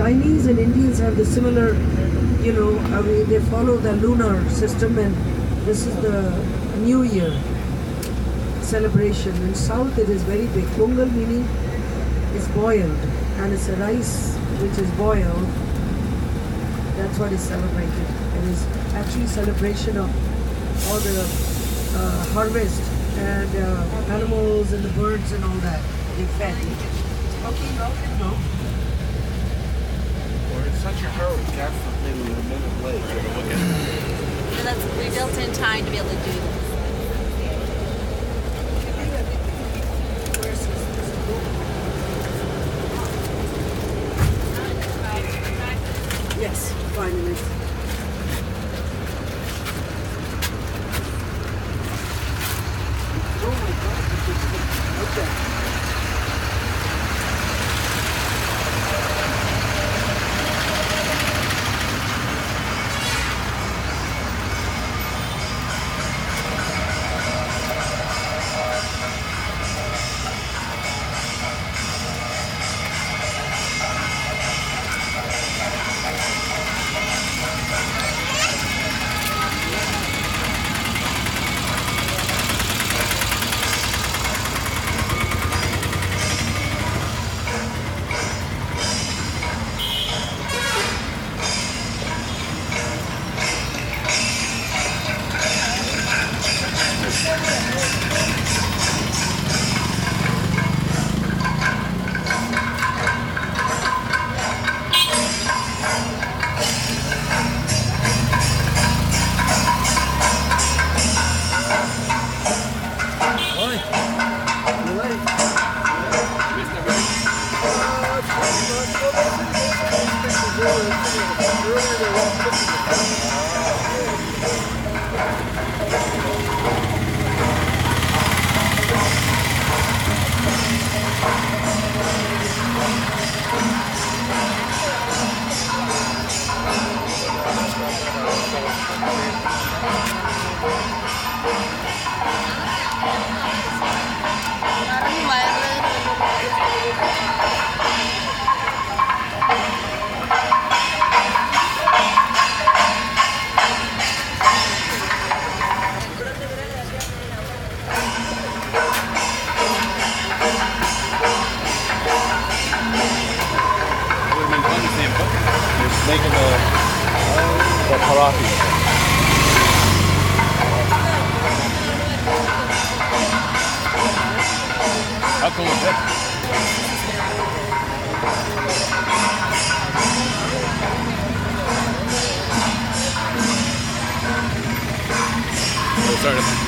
Chinese and Indians have the similar, I mean, they follow the lunar system, and this is the New Year celebration. In South, it is very big. Pongal meaning it's boiled, and it's a rice which is boiled. That's what is celebrated. It is actually celebration of all the harvest and animals and the birds and all that. They fed. Okay, no. We're in such a hurry. Definitely, we were a minute late. We built in time to be able to do this. Yes, 5 minutes. Oh my God, okay. Making the karafi. How cool is that? Sorry.